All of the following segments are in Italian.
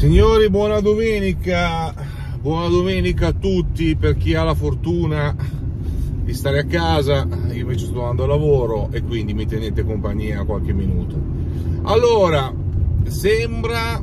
Signori, buona domenica a tutti. Per chi ha la fortuna di stare a casa, io invece sto andando a lavoro e quindi mi tenete compagnia qualche minuto. Allora, sembra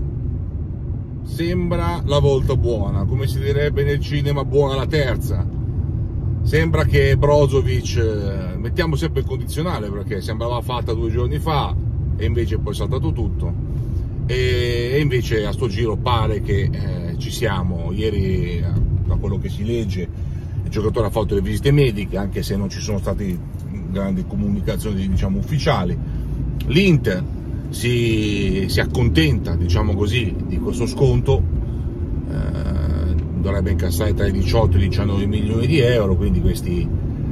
la volta buona, come si direbbe nel cinema, buona la terza. Sembra che Brozovic, mettiamo sempre il condizionale perché sembrava fatta 2 giorni fa e invece poi è saltato tutto. E invece a sto giro pare che ci siamo. Ieri, da quello che si legge, il giocatore ha fatto le visite mediche, anche se non ci sono state grandi comunicazioni, diciamo, ufficiali. L'Inter si accontenta, diciamo così, di questo sconto, dovrebbe incassare tra i 18 e i 19 milioni di euro, quindi questi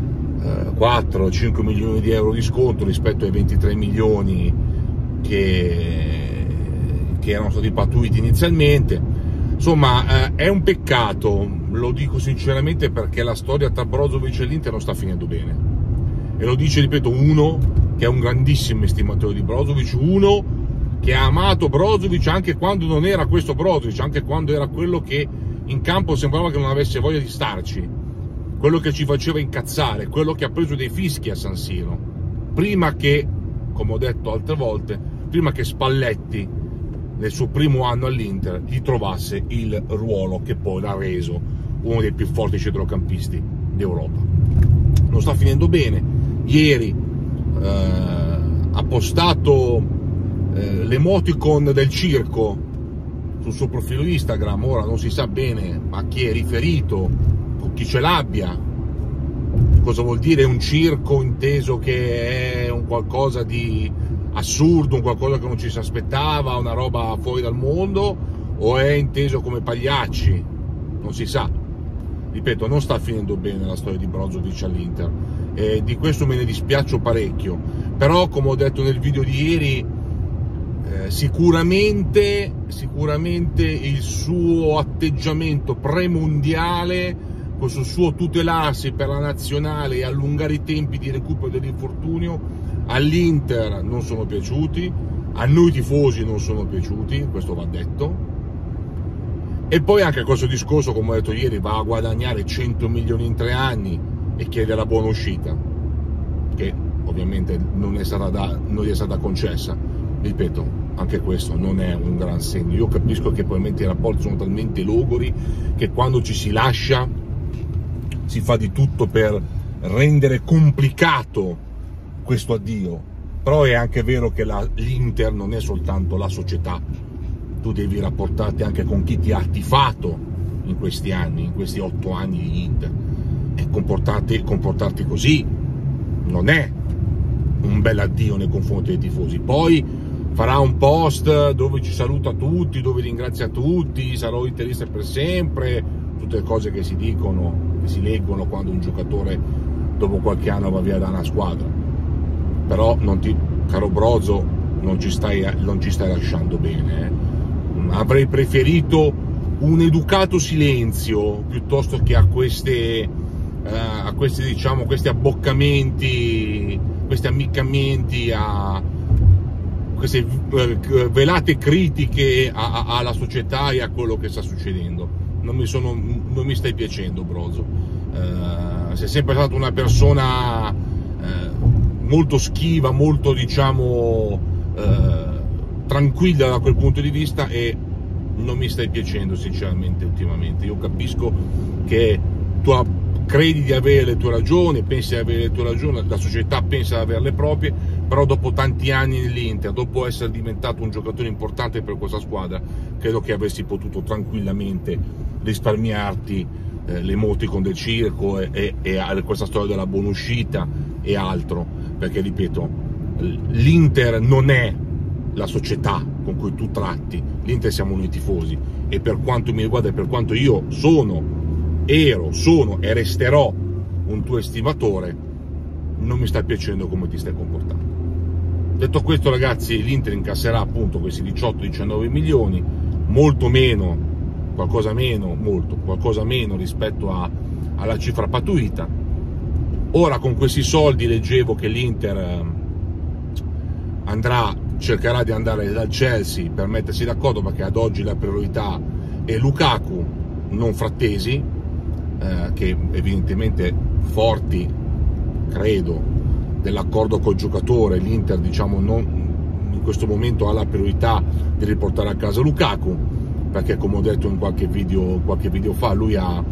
4-5 milioni di euro di sconto rispetto ai 23 milioni che erano stati pattuiti inizialmente. Insomma, è un peccato, lo dico sinceramente, perché la storia tra Brozovic e l'Inter non sta finendo bene, e lo dice, ripeto, uno che è un grandissimo estimatore di Brozovic, uno che ha amato Brozovic anche quando non era questo Brozovic, anche quando era quello che in campo sembrava che non avesse voglia di starci, quello che ci faceva incazzare, quello che ha preso dei fischi a San Siro, prima che, come ho detto altre volte, prima che Spalletti nel suo primo anno all'Inter gli trovasse il ruolo che poi l'ha reso uno dei più forti centrocampisti d'Europa. Non sta finendo bene. Ieri ha postato l'emoticon del circo sul suo profilo Instagram. Ora non si sa bene a chi è riferito, con chi ce l'abbia, cosa vuol dire un circo, inteso che è un qualcosa di assurdo, un qualcosa che non ci si aspettava, una roba fuori dal mondo, o è inteso come pagliacci, non si sa. Ripeto, non sta finendo bene la storia di Brozovic all'Inter, e di questo me ne dispiaccio parecchio, però come ho detto nel video di ieri, sicuramente il suo atteggiamento premondiale, questo suo tutelarsi per la nazionale e allungare i tempi di recupero dell'infortunio, all'Inter non sono piaciuti, a noi tifosi non sono piaciuti, questo va detto. E poi anche questo discorso, come ho detto ieri, va a guadagnare 100 milioni in 3 anni e chiede la buona uscita, che ovviamente non gli è stata concessa. Ripeto, anche questo non è un gran segno. Io capisco che probabilmente i rapporti sono talmente logori che quando ci si lascia si fa di tutto per rendere complicato questo addio, però è anche vero che l'Inter non è soltanto la società, tu devi rapportarti anche con chi ti ha tifato in questi anni, in questi 8 anni di Inter, e comportarti così non è un bel addio nei confronti dei tifosi. Poi farà un post dove ci saluta tutti, dove ringrazia tutti, sarò interista per sempre, tutte le cose che si dicono, che si leggono quando un giocatore dopo qualche anno va via da una squadra. Però caro Brozo, non ci stai lasciando bene. Avrei preferito un educato silenzio piuttosto che a questi abboccamenti, questi ammiccamenti, a queste velate critiche alla società e a quello che sta succedendo. Non mi stai piacendo, Brozo. Sei sempre stato una persona molto schiva, molto, diciamo, tranquilla da quel punto di vista, e non mi stai piacendo sinceramente ultimamente. Io capisco che tu credi di avere le tue ragioni, pensi di avere le tue ragioni, la società pensa di avere le proprie, però dopo tanti anni nell'Inter, dopo essere diventato un giocatore importante per questa squadra, credo che avresti potuto tranquillamente risparmiarti l'emoticon del circo e questa storia della buona uscita e altro, perché ripeto, l'Inter non è la società con cui tu tratti, l'Inter siamo noi tifosi, e per quanto mi riguarda e per quanto io sono e resterò un tuo estimatore, non mi sta piacendo come ti stai comportando. Detto questo, ragazzi, l'Inter incasserà appunto questi 18-19 milioni, molto meno, qualcosa meno rispetto alla cifra pattuita. Ora con questi soldi leggevo che l'Inter andrà cercherà di andare dal Chelsea per mettersi d'accordo, perché ad oggi la priorità è Lukaku, non Frattesi, che evidentemente forti, credo, dell'accordo col giocatore, l'Inter diciamo in questo momento ha la priorità di riportare a casa Lukaku, perché come ho detto in qualche video fa, lui ha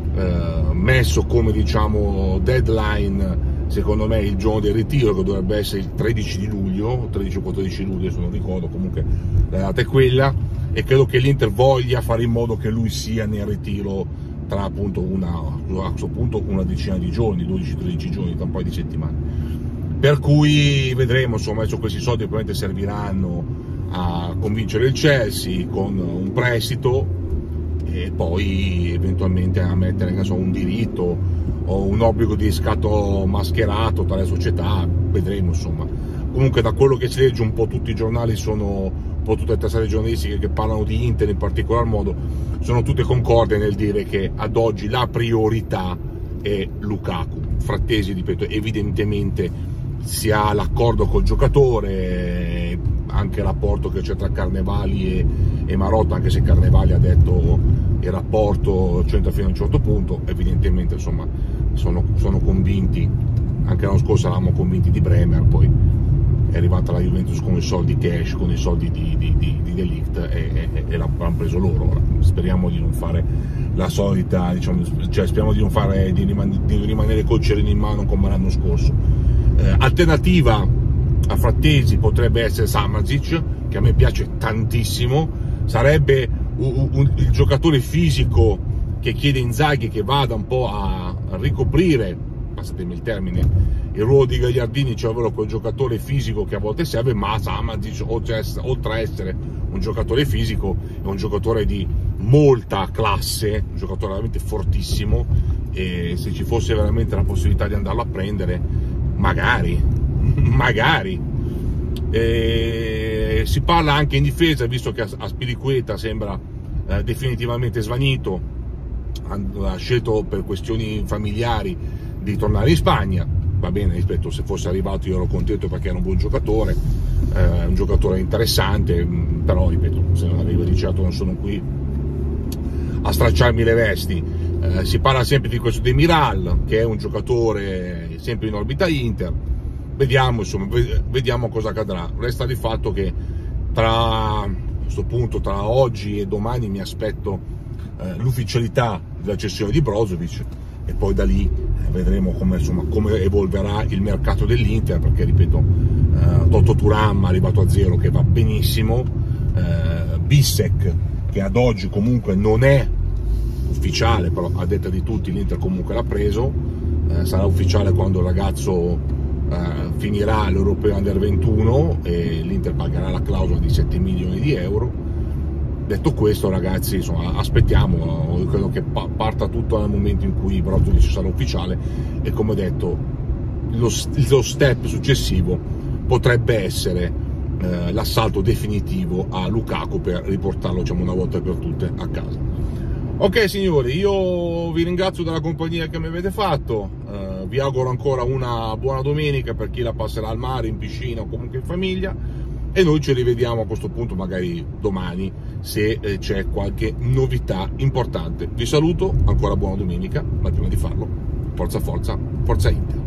messo come diciamo deadline secondo me il giorno del ritiro, che dovrebbe essere il 13 di luglio, 13 o 14 luglio, se non ricordo, comunque la data è quella, e credo che l'Inter voglia fare in modo che lui sia nel ritiro tra appunto a questo punto una decina di giorni, 12-13 giorni, tra un paio di settimane. Per cui vedremo, insomma, adesso questi soldi probabilmente serviranno a convincere il Chelsea con un prestito e poi eventualmente a mettere un diritto o un obbligo di riscatto mascherato tra le società, vedremo insomma. Comunque da quello che si legge un po' tutti i giornali un po' tutte le testate giornalistiche che parlano di Inter in particolar modo, sono tutte concorde nel dire che ad oggi la priorità è Lukaku. Frattesi, ripeto, evidentemente si ha l'accordo col giocatore, anche il rapporto che c'è tra Carnevali e Marotta, anche se Carnevali ha detto il rapporto c'entra fino a un certo punto, evidentemente insomma sono convinti, anche l'anno scorso eravamo convinti di Bremer, poi è arrivata la Juventus con i soldi cash, con i soldi di De Ligt e l'hanno preso loro. Ora, speriamo di non fare la solita, diciamo, cioè speriamo di rimanere col cerino in mano come l'anno scorso. Alternativa a Frattesi potrebbe essere Samardžić, che a me piace tantissimo, sarebbe il giocatore fisico che chiede Inzaghi, che vada un po' a ricoprire, passatemi il termine, il ruolo di Gagliardini, cioè ovvero quel giocatore fisico che a volte serve, ma Samardžić, oltre a essere un giocatore fisico, è un giocatore di molta classe, un giocatore veramente fortissimo, e se ci fosse veramente la possibilità di andarlo a prendere, magari. Si parla anche in difesa, visto che Azpilicueta sembra definitivamente svanito, ha scelto per questioni familiari di tornare in Spagna. Va bene, rispetto, se fosse arrivato io ero contento perché era un buon giocatore, un giocatore interessante, però ripeto, se non arriva di certo non sono qui a stracciarmi le vesti. Si parla sempre di questo Demiral, che è un giocatore sempre in orbita Inter. Vediamo, insomma, vediamo cosa accadrà. Resta di fatto che a questo punto, tra oggi e domani, mi aspetto l'ufficialità della cessione di Brozovic, e poi da lì vedremo come evolverà il mercato dell'Inter, perché ripeto, Toto Thuram arrivato a zero, che va benissimo, Bissek, che ad oggi comunque non è ufficiale, però a detta di tutti l'Inter comunque l'ha preso, sarà ufficiale quando il ragazzo finirà l'Europeo Under 21 e l'Inter pagherà la clausola di 7 milioni di euro. Detto questo, ragazzi, insomma, aspettiamo, io credo che parta tutto nel momento in cui Brozovic sarà ufficiale, e come ho detto lo step successivo potrebbe essere l'assalto definitivo a Lukaku per riportarlo, diciamo, una volta per tutte a casa. Ok signori, io vi ringrazio della compagnia che mi avete fatto, vi auguro ancora una buona domenica per chi la passerà al mare, in piscina o comunque in famiglia, e noi ci rivediamo a questo punto magari domani se c'è qualche novità importante. Vi saluto, ancora buona domenica, ma prima di farlo, forza Inter!